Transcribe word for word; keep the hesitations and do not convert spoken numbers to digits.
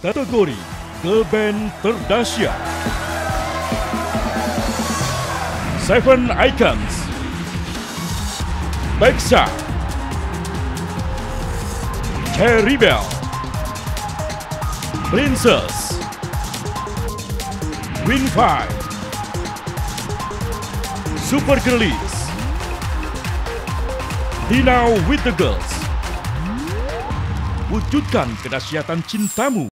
kategori Girl Band Terdahsyat. Seven Icons, Baeksa, Cherry Bell, Princess, Win Five, Super Girlies, Dinau with the Girls. Wujudkan kedahsyatan cintamu.